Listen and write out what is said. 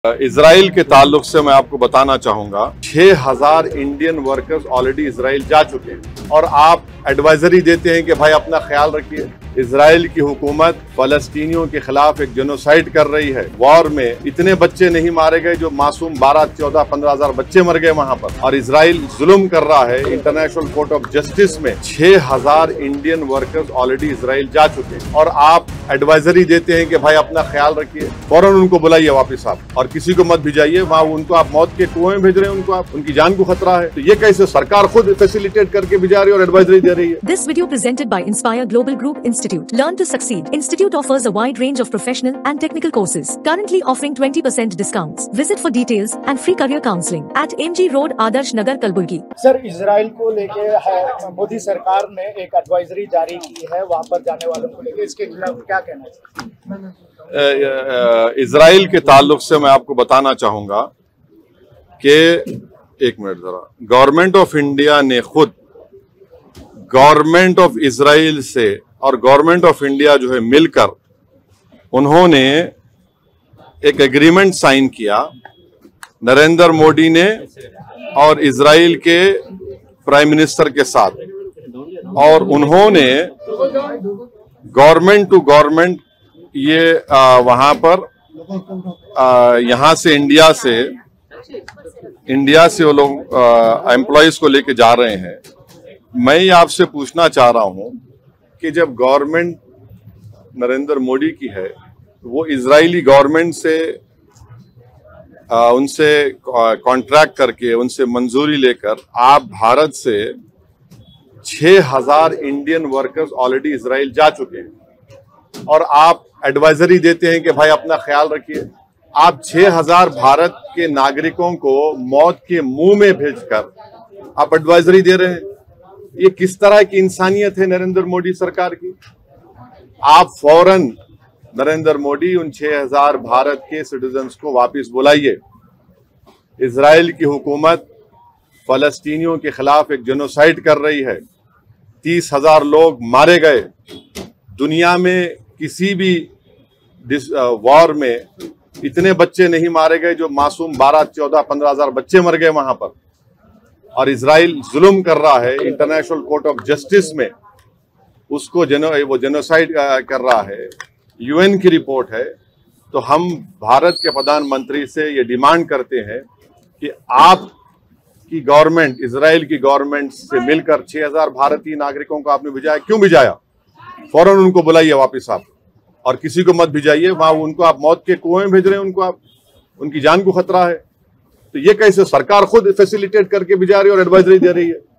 Israel के ताल्लुक से मैं आपको बताना चाहूंगा 6000 इंडियन वर्कर्स ऑलरेडी इजराइल जा चुके हैं और आप एडवाइजरी देते हैं कि भाई अपना ख्याल रखिए। इजराइल की हुकूमत फलस्तीनियों के खिलाफ एक जेनोसाइड कर रही है। वॉर में इतने बच्चे नहीं मारे गए जो मासूम 12, 14, 15 हजार बच्चे मर गए वहां पर, और इजराइल जुल्म कर रहा है। इंटरनेशनल कोर्ट ऑफ जस्टिस में 6000 इंडियन वर्कर्स ऑलरेडी इजराइल जा चुके हैं और आप एडवाइजरी देते हैं कि भाई अपना ख्याल रखिए। फौरन उनको बुलाइए वापस आप, और किसी को मत भिजाइए वहाँ। उनको आप मौत के कुएं में भेज रहे हैं, उनको आप, उनकी जान को खतरा है। तो ये कैसे सरकार खुद फैसिलिटेट करके भिजा रही है और एडवाइजरी दे रही है। This video presented by Inspire Global Group Institute. Learn to succeed. Institute offers a wide range of professional and technical courses. Currently offering 20% discounts. Visit for details and free career counseling at MG Road, Adarsh Nagar, Kalburgi. Sir, Israel को लेके मोदी सरकार ने एक advisory जारी की है वहां पर जाने वालों को लेके, इसके खिलाफ क्या कहना है? इजराइल के ताल्लुक से मैं आपको बताना चाहूंगा कि एक मिनट जरा, गवर्नमेंट ऑफ इंडिया ने खुद गवर्नमेंट ऑफ इजराइल से और गवर्नमेंट ऑफ इंडिया जो है मिलकर उन्होंने एक एग्रीमेंट साइन किया नरेंद्र मोदी ने और इजराइल के प्राइम मिनिस्टर के साथ, और उन्होंने गवर्नमेंट टू गवर्नमेंट ये वहां पर यहां से इंडिया से वो लोग एम्प्लॉयज को लेके जा रहे हैं। मैं ये आपसे पूछना चाह रहा हूं कि जब गवर्नमेंट नरेंद्र मोदी की है, वो इजरायली गवर्नमेंट से उनसे कॉन्ट्रैक्ट करके उनसे मंजूरी लेकर आप भारत से 6000 इंडियन वर्कर्स ऑलरेडी इजराइल जा चुके हैं और आप एडवाइजरी देते हैं कि भाई अपना ख्याल रखिए। आप 6000 भारत के नागरिकों को मौत के मुंह में भेजकर आप एडवाइजरी दे रहे हैं। ये किस तरह की इंसानियत है नरेंद्र मोदी सरकार की? आप फौरन नरेंद्र मोदी उन 6000 भारत के सिटीजन्स को वापस बुलाइए। इजराइल की हुकूमत फलस्तीनियों के खिलाफ एक जेनोसाइड कर रही है। 30,000 लोग मारे गए। दुनिया में किसी भी वॉर में इतने बच्चे नहीं मारे गए जो मासूम 12, 14, 15 हजार बच्चे मर गए वहां पर, और इजराइल जुल्म कर रहा है। इंटरनेशनल कोर्ट ऑफ जस्टिस में उसको वो जेनोसाइड कर रहा है। यूएन की रिपोर्ट है। तो हम भारत के प्रधानमंत्री से ये डिमांड करते हैं कि आप की गवर्नमेंट, इजराइल की गवर्नमेंट से मिलकर 6000 भारतीय नागरिकों को आपने भिजाया, क्यों भिजाया? फौरन उनको बुलाइए वापस आप, और किसी को मत भिजाइए वहाँ। उनको आप मौत के कुएं में भेज रहे हैं, उनको आप, उनकी जान को खतरा है। तो ये कैसे सरकार खुद फैसिलिटेट करके भिजा रही है और एडवाइजरी दे रही है।